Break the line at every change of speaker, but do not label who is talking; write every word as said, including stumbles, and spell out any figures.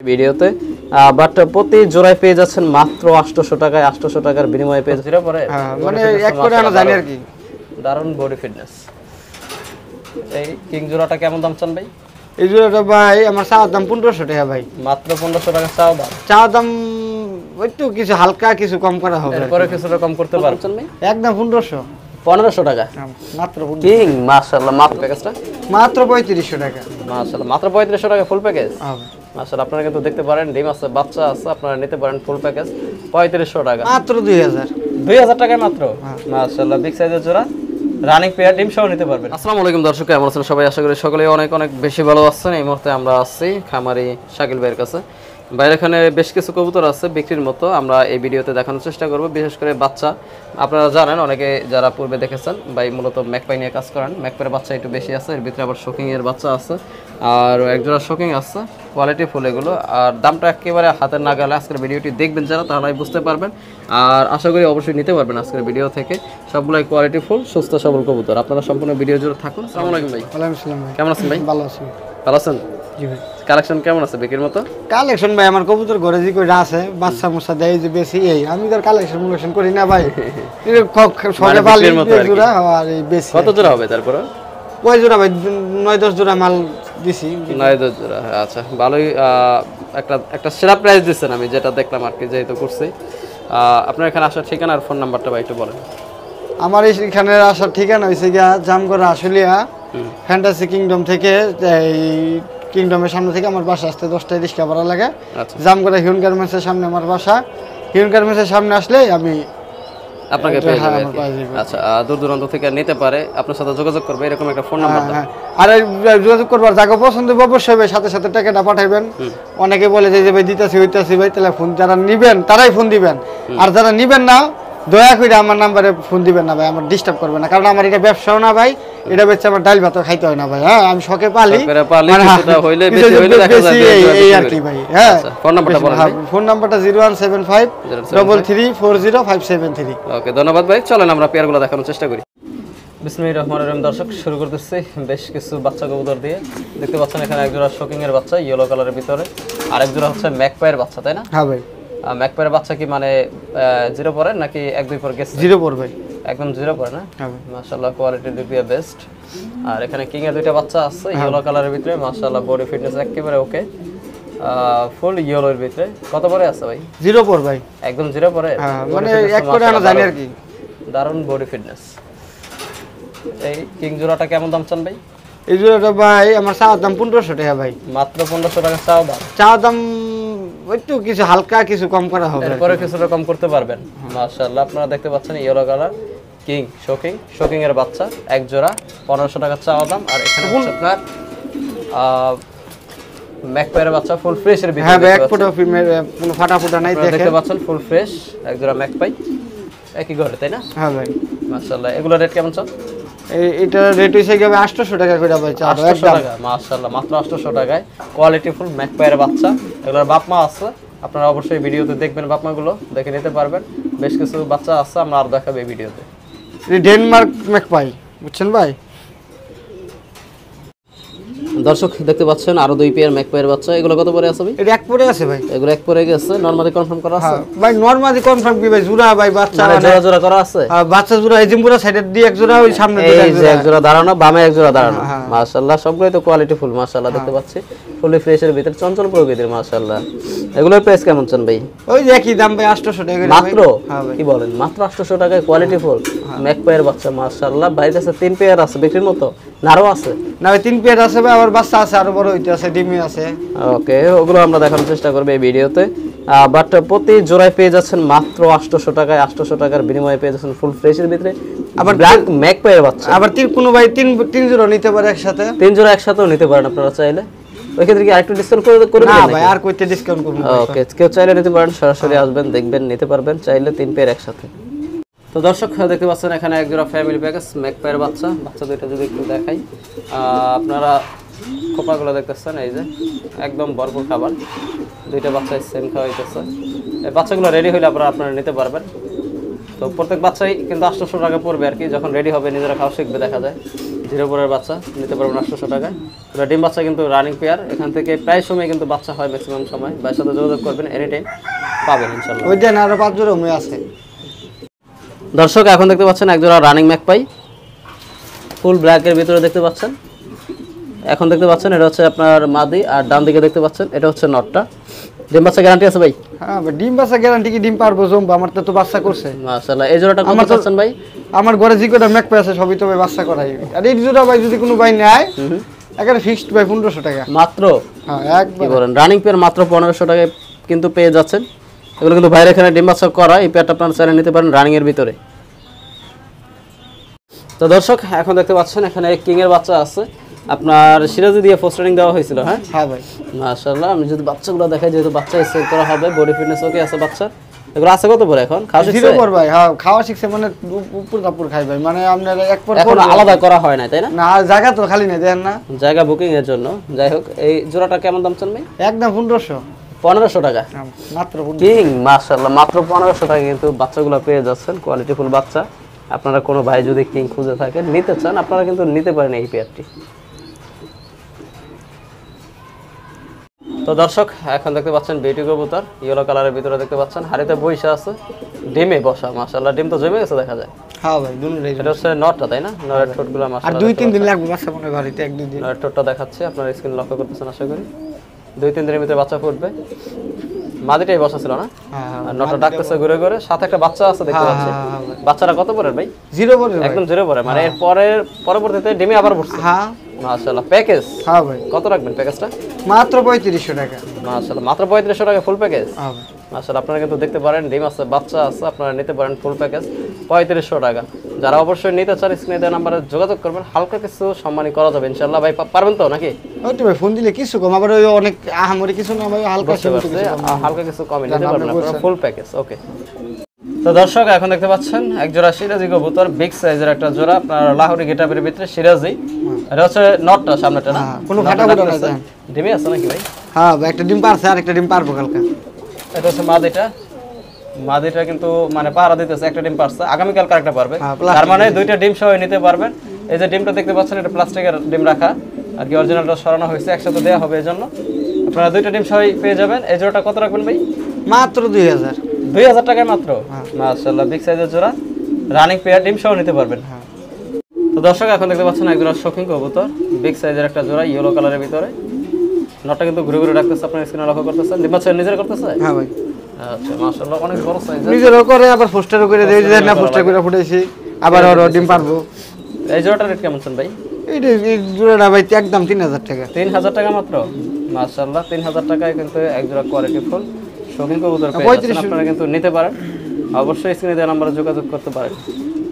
ভিডিওতে বাট প্রতি জোড়ায় পেয়ে যাচ্ছেন মাত্র আটশো টাকায়। আটশো টাকার বিনিময়ে পেয়ে যাচ্ছেন পরে
মানে এক করে আমরা জানি আর কি।
দারুণ বডি ফিটনেস। এই কিং জোড়াটা কেমন দাম চান ভাই?
এই জোড়াটা ভাই আমার চাওয়ার দাম পনেরোশো টাকা ভাই।
মাত্র পনেরোশো টাকা চাওয়া দাম?
চাওয়ার দাম একটু কিছু হালকা কিছু কম করা হবে,
এরপরে কিছুটা কম করতে পারছেন ভাই?
একদম পনেরোশো
পনেরোশো টাকা
মাত্র।
কিং মাশাআল্লাহ মাত্র প্যাকেজটা
মাত্র পঁয়ত্রিশশো টাকা।
মাশাআল্লাহ মাত্র পঁয়ত্রিশশো টাকা ফুল প্যাকেজ। মাশাআল্লাহ আপনারা কিন্তু দেখতে পারেন ডিম আছে বাচ্চা আছে, আপনারা নিতে পারেন ফুল প্যাকেজ পঁয়ত্রিশশো টাকা
মাত্র দুই হাজার
দুই হাজার টাকায় মাত্র। মাশাআল্লাহ বিগ সাইজের জোড়া রানিং পেয়ার ডিম সহ নিতে পারবেন। আসসালামু আলাইকুম দর্শক, কেমন আছেন সবাই? আশা করি সকলেই অনেক অনেক বেশি ভালো আছেন। এই মুহূর্তে আমরা আছি খামারি শাকিল ভাইয়ের কাছে। বাইরে এখানে বেশ কিছু কবুতর আছে বিক্রির মতো, আমরা এই ভিডিওতে দেখানোর চেষ্টা করব। বিশেষ করে বাচ্চা, আপনারা জানেন অনেকে যারা পূর্বে দেখেছেন ভাই মূলত ম্যাকপাই নিয়ে কাজ করেন। ম্যাকপাইয়ের বাচ্চা একটু বেশি আছে, এর ভিতরে আবার শোকিং এর বাচ্চা আছে, আর একজোড়া শোকিং আছে, কোয়ালিটি ফুল এগুলো। আর দামটা একেবারে হাতের নাগালে। আজকের ভিডিওটি দেখবেন যারা, তাহলে বুঝতে পারবেন। আর আশা করি অবশ্যই নিতে পারবেন আজকের ভিডিও থেকে। সবগুলাই কোয়ালিটি ফুল সুস্থ সবল কবুতর। আপনারা সম্পূর্ণ ভিডিও জুড়ে থাকুন। আসসালামু আলাইকুম ভাই।
ওয়ালাইকুম আসসালাম ভাই।
কেমন আছেন ভাই?
ভালো আছি।
ভালো আছেন?
জি ভাই।
কালেকশন কেমন আছে বিক্রির মতো?
কালেকশন ভাই আমার কবুতর ঘরে যে কইরা আছে বাচ্চা মুসা দেয় যে বেশি, এই আমি তো কালেকশন মুলেকশন করি না ভাই। এই সবে বালি জোড়া আর এই বেশি।
কত জোড়া হবে তারপরে?
কয় জোড়া ভাই? নয় দশ জোড়া মাল দিছি।
নয় দশ জোড়া, আচ্ছা ভালোই। একটা একটা সেরা প্রাইস দিচ্ছেন আমি যেটা দেখলাম আর কি, যেহেতু করছি। আপনার এখানে আসার ঠিকানা আর ফোন নাম্বারটা ভাই একটু বলেন।
আমার এখানে আসার ঠিকানা হয়েছে গিয়া জামগড়া আশুলিয়া ফ্যান্টাসি কিংডম থেকে। এই কিংডমের সামনে থেকে আমার বাসা আসতে দশটায় রিক্সা ভাড়া লাগে। জামগড়া হিউন গার্মেন্টসের সামনে আমার বাসা। হিউন গার্মেন্টসের সামনে আসলে আমি
আপনাকে পেয়ে যাবে। আচ্ছা, দূর দূরান্ত থেকে নিতে পারে, আপনার সাথে যোগাযোগ করবে, এরকম একটা ফোন নাম্বার দাও।
আর যোগাযোগ করবার জায়গা পছন্দ অবশ্যই ভাই সাথে সাথে টাকাটা পাঠাইবেন। অনেকে বলে যে ভাই দিতেছি হইতাছি ভাই, তাহলে ফোন যারা নিবেন তারাই ফোন দিবেন, আর যারা নিবেন না দয়া করে আমার নাম্বারে ফোন দিবেন না ভাই, আমার ডিস্টার্ব করবেন না। কারণ আমার এটা ব্যবসাও না ভাই, এটা বেচে আমার ডাল ভাত খাইতে হয় না ভাই। হ্যাঁ আমি শখে পালি, এই আর কি ভাই। হ্যাঁ ফোন নাম্বারটা বলেন। ফোন নাম্বারটা zero one seven five double three four zero five seven three.
Okay, ধন্যবাদ ভাই। চলেন আমরা পেয়ারগুলো দেখানোর চেষ্টা করি। বিসমিল্লাহির রহমানির রহিম। দর্শক শুরু করতেছি বেশ কিছু বাচ্চা কবুতর দিয়ে। দেখতে পাচ্ছেন এখানে একজোড়া শোকিং এর বাচ্চা ইয়েলো কালারের ভিতরে, আর একজোড়া হচ্ছে ম্যাকপাইয়ের বাচ্চা, তাই না?
হ্যাঁ ভাই।
ম্যাকপাইয়ের বাচ্চা কি মানে জিরো পরে নাকি এক দুই পরে গেছে?
জিরো পরে ভাই,
একদম জিরো পরে না? মাশাআল্লাহ কোয়ালিটির দিক দিয়ে বেস্ট। আর এখানে কিং এর দুইটা বাচ্চা আছে ইয়েলো কালারের ভিতরে, মাশাআল্লাহ বডি ফিটনেস একেবারে ওকে, ফুল ইয়েলোর ভিতরে। কত পরে আছে ভাই?
জিরো পরে ভাই,
একদম জিরো পরে।
মানে এক করে আমরা জানি আর কি।
দারুণ বডি ফিটনেস। এই কিং জোড়াটা কেমন দাম চান ভাই?
এই জোড়াটা ভাই আমার চাওয়ার দাম পনেরোশো টাকা ভাই।
মাত্র পনেরোশো টাকা চাওয়া দাম?
চাওয়ার দাম একটু কিছু হালকা কিছু কম করা হবে,
এরপরে কিছুটা কম করতে পারবেন। মাশাআল্লাহ আপনারা দেখতে পাচ্ছেন ইয়েলো কালার কিং শোকিং, শোকিং এর বাচ্চা এক জোড়া পনেরোশো টাকা চাওয়া দাম। আর এখানে হচ্ছে আপনার ম্যাকপাইয়ের বাচ্চা ফুল ফ্রেশ এর ভিতরে।
হ্যাঁ এক ফুটা কোনো ফাটা ফুটা নাই,
দেখতে পাচ্ছেন ফুল ফ্রেশ এক জোড়া ম্যাকপাই একই ঘরে, তাই না?
হ্যাঁ ভাই।
মাশাআল্লাহ এগুলো রেট কেমন চান?
এটা রেট হইছে গিয়ে আটশো টাকা করে ভাই।
আটশো টাকা? মাশাআল্লাহ মাত্র আটশো টাকায় কোয়ালিটি ফুল ম্যাকপাইয়ের বাচ্চা। এগুলোর বাপ মা আছে, আপনারা অবশ্যই ভিডিওতে দেখবেন, বাপ মাগুলো দেখে নিতে পারবেন। বেশ কিছু বাচ্চা আছে, আমরা আর দেখাবো এই ভিডিওতে।
ডেনমার্ক ম্যাকপাই, বুঝছেন ভাই?
দর্শক দেখতে পাচ্ছেন আরো দুই পেয়ার ম্যাকপাইয়ের বাচ্চা। এগুলো কত পরে আছে ভাই?
এটা এক পরে আছে ভাই।
এগুলো এক পরে গেছে, নরমালি কনফার্ম করা আছে
ভাই? নরমালি কনফার্ম কি ভাই? জোড়া ভাই বাচ্চা
মানে জোড়া জোড়া করা আছে।
আর বাচ্চা জোড়া এই জিমপুরা সাইডের দিয়ে এক জোড়া, ওই সামনে দিয়ে
এক জোড়া, এক জোড়া দাঁড়ানো, বামে এক জোড়া দাঁড়ানো। মাশাআল্লাহ সবগুলাই তো কোয়ালিটি ফুল মাশাআল্লাহ দেখতে পাচ্ছি, ফুলি ফ্রেশের ভিতরে চঞ্চল প্রকৃতির মাশাআল্লাহ। এগুলোর প্রাইস কেমন চান ভাই?
ওই যে একই দাম ভাই, আটশো টাকা
মাত্র। কি বলেন, মাত্র আটশো টাকায় কোয়ালিটি ফুল ম্যাকপাইয়ের বাচ্চা মাশাআল্লাহ। বাইরে আছে তিন পেয়ার আছে বিক্রির মতো, নারও আছে
না ভাই? তিন পেয়ার আছে ভাই, আবার বাচ্চা আছে, আরো বড় হইতে আছে, ডিমি আছে। ওকে,
ওগুলো আমরা দেখানোর চেষ্টা করব এই ভিডিওতে। বাট প্রতি জোড়ায় পেয়ে যাচ্ছেন মাত্র আটশো টাকায়। আটশো টাকার বিনিময়ে পেয়ে যাচ্ছেন ফুল ফ্রেশের ভিতরে আবার ব্ল্যাক ম্যাকপাইয়ের বাচ্চা।
আবার তিন কোনো ভাই তিন তিন জোড়া নিতে পারে একসাথে,
তিন জোড়া একসাথেও নিতে পারেন আপনারা চাইলে। ওই ক্ষেত্রে কি আরেকটু ডিসকাউন্ট করে করে দিবেন?
না ভাই আর কইতে ডিসকাউন্ট করব।
ওকে, কেউ চাইলে নিতে পারেন, সরাসরি আসবেন দেখবেন নিতে পারবেন, চাইলে তিন পেয়ার একসাথে। তো দর্শক দেখতে পাচ্ছেন এখানে এক জোড়া ফ্যামিলি প্যাকেজ ম্যাকপাইয়ের বাচ্চা। বাচ্চা দুইটা যদি একটু দেখাই, আপনারা খোপাগুলো দেখতেছেন, এই যে একদম ভরপুর খাবার, দুইটা বাচ্চাই সেম খাওয়াইতেছে। এই বাচ্চাগুলো রেডি হইলে আপনারা আপনারা নিতে পারবেন। তো প্রত্যেক বাচ্চাই কিন্তু আটশো টাকা পড়বে আর কি, যখন রেডি হবে নিজেরা খাওয়া শিখবে দেখা যায়। জিরো পরের বাচ্চা নিতে পারবেন আটশো টাকায়। পুরো ডিম বাচ্চা কিন্তু রানিং পেয়ার, এখান থেকে প্রায় সময় কিন্তু বাচ্চা হয় ম্যাক্সিমাম সময়। ভাইয়ের সাথে যোগাযোগ করবেন, এনি টাইম পাবেন ইনশাআল্লাহ।
ওই দেন আরো পাঁচ জোড়া মেয়ে আছে।
দর্শক এখন দেখতে পাচ্ছেন এক জোড়া রানিং ম্যাকপাই, ফুল ব্ল্যাকের ভিতরে দেখতে পাচ্ছেন। এখন দেখতে পাচ্ছেন এটা হচ্ছে আপনার মাদি, আর ডান দিকে দেখতে পাচ্ছেন এটা হচ্ছে নটটা। ডিম বাচ্চা গ্যারান্টি আছে ভাই?
হ্যাঁ ভাই, ডিম বাচ্চা গ্যারান্টি কি? ডিম পারবো জম, আমার তো বাচ্চা করছে
মাশাআল্লাহ। এই জোড়াটা কত পাচ্ছেন ভাই?
আমার ঘরে যে কটা ম্যাক আছে সবই তো ভাই বাচ্চা করাই। আর এই জোড়া ভাই যদি কোনো ভাই নেয় এখানে ফিক্সড ভাই পনেরোশো টাকা
মাত্র।
হ্যাঁ
কি বলেন, রানিং পেয়ার মাত্র পনেরোশো টাকায় কিন্তু পেয়ে যাচ্ছেন। এগুলো কিন্তু বাইরে এখানে ডিম বাচ্চা করা, এই পেয়ারটা আপনারা চাইলে নিতে পারেন রানিং এর ভিতরে। তো দর্শক এখন দেখতে পাচ্ছেন এখানে কিং এর বাচ্চা আছে, আপনার সিরাজি দিয়ে ফার্স্ট ট্রেনিং দেওয়া হয়েছিল। হ্যাঁ
হ্যাঁ ভাই
মাশাআল্লাহ। আমি যদি বাচ্চাগুলো দেখাই, যেহেতু বাচ্চা সেল করা হবে, বডি ফিটনেস ওকে আছে বাচ্চা। এগুলো আছে কত পরে এখন? খাওয়া শিখছে
জিরো পর ভাই। হ্যাঁ খাওয়া শিখছে মানে উপর কাপড় খাই ভাই, মানে আপনার এক পর
এখন আলাদা করা হয় না তাই না?
না জায়গা তো খালি নেই, দেখেন না
জায়গা বুকিং এর জন্য। যাই হোক, এই জোড়াটা কেমন দাম চান ভাই?
একদম পনেরোশো
পনেরোশো টাকা
মাত্র।
কিং মাশাআল্লাহ, মাত্র পনেরোশো টাকা কিন্তু বাচ্চাগুলো পেয়ে যাচ্ছেন, কোয়ালিটি ফুল বাচ্চা। আপনারা কোনো ভাই যদি কিং খুঁজে থাকেন, নিতে চান, আপনারা কিন্তু নিতে পারেন এই পেয়ারটি। তো দর্শক এখন দেখতে পাচ্ছেন বিউটি কবুতর, ইয়েলো কালারের ভিতরে দেখতে পাচ্ছেন, হাড়িতে বইসা আছে, ডিমে বসা। মাশাআল্লাহ, ডিম তো জমে গেছে দেখা যায়।
হ্যাঁ ভাই দুটোই।
এটা হচ্ছে নটটা তাই না? নরের ঠোঁটগুলো
আর
মাশাআল্লাহ
দুই তিন দিন লাগবে বাচ্চা মনে বাড়িতে, এক দুই দিন।
নরের ঠোঁটটা দেখাচ্ছে, আপনারা স্ক্রিন লক্ষ্য করতেছেন আশা করি। দুই তিন দিনের ভিতরে বাচ্চা ফুটবে। মাদিটাই বসা ছিল না?
হ্যাঁ হ্যাঁ
আর নটটা ডাকতেছে ঘুরে ঘুরে, সাথে একটা বাচ্চা আছে দেখতে পাচ্ছি। বাচ্চাটা কত পরের ভাই?
জিরো পরে
একদম জিরো পরে, মানে এর পরের পরবর্তীতে ডিমে আবার পড়ছে।
হ্যাঁ
মাশাআল্লাহ। প্যাকেজ
হ্যাঁ ভাই
কত রাখবেন প্যাকেজটা?
মাত্র পঁয়ত্রিশশো টাকা।
মাশাআল্লাহ, মাত্র পঁয়ত্রিশশো টাকা ফুল প্যাকেজ।
হ্যাঁ ভাই
মাশাআল্লাহ, আপনারা কিন্তু দেখতে পারেন ডিম আছে, বাচ্চা আছে, আপনারা নিতে পারেন ফুল প্যাকেজ পঁয়ত্রিশশো টাকা। যারা অবশ্যই নিতে চান স্ক্রিনে দেওয়া নাম্বারে যোগাযোগ করবেন, হালকা কিছু সম্মানী করা যাবে ইনশাআল্লাহ। ভাই পারবেন তো নাকি?
ওই তো ভাই ফোন দিলে কিছু কম, আবার ওই অনেক আহামরি কিছু না ভাই, হালকা
বুঝতে
সীমিত
পারছি,
কিছু কম।
হালকা কিছু কমে নিতে
জানা
পারবেন
আপনি
আপনারা
বলছেন।
Full package. ওকে। তো দর্শক এখন দেখতে পাচ্ছেন এক জোড়া সিরাজি কবুতর, বিগ সাইজের একটা জোড়া, আপনার লাহোরি গেটআপের ভিতরে সিরাজি। এটা হচ্ছে নটটা, সামনেটা না?
হ্যাঁ, কোনো ফাটাফাটি নাই জান।
ডিমে আছে নাকি ভাই?
হ্যাঁ ভাই একটা ডিম পারছে, আর একটা ডিম পারবো কালকে।
এটা হচ্ছে মাদিটা। মাদিটা কিন্তু মানে পাহারা দিতেছে, একটা ডিম পারছে, আগামীকাল আরেকটা পারবে।
হ্যাঁ,
তার মানে দুইটা ডিম সহ নিতে পারবেন। এই যে ডিমটা দেখতে পাচ্ছেন, এটা প্লাস্টিকের ডিম রাখা, আর কি অরিজিনালটা সরানো হয়েছে, একসাথে দেওয়া হবে, এই জন্য আপনারা দুইটা ডিম সহ পেয়ে যাবেন। এই জোড়াটা কত রাখবেন ভাই?
মাত্র দুই হাজার।
দুই হাজার টাকায় মাত্র। মাশাআল্লাহ, বিগ সাইজের জোড়া, রানিং পেয়ার, ডিম সহ নিতে পারবেন। তো দর্শক এখন দেখতে পাচ্ছেন এক জোড়া শৌখিন কবুতর, বিগ সাইজের একটা জোড়া, ইয়েলো কালারের ভিতরে। নটটা কিন্তু ঘুরে ঘুরে রাখতেছে, আপনার স্ক্রিনে লক্ষ্য করতেছেন। ডিম বাচ্চা নিজের করতেছে?
হ্যাঁ ভাই
আচ্ছা মাশাআল্লাহ, অনেক বড় সাইজ।
নিজেরও করে, আবার পোস্টারও করে দেয়, যে না পোস্টার করে ফুটাইছি, আবার ওর ডিম পারবো।
এই জোড়াটার রেট কেমন চান ভাই?
এইটা এই জোড়াটা ভাই একদম তিন হাজার টাকা।
তিন হাজার টাকা মাত্র। মাশাআল্লাহ, তিন হাজার টাকায় কিন্তু এক জোড়া কোয়ালিটি ফুল শৌখিন কবুতর পেয়ে যাচ্ছেন, আপনারা কিন্তু নিতে পারেন। অবশ্যই স্ক্রিনে দেওয়া নাম্বারে যোগাযোগ করতে পারেন।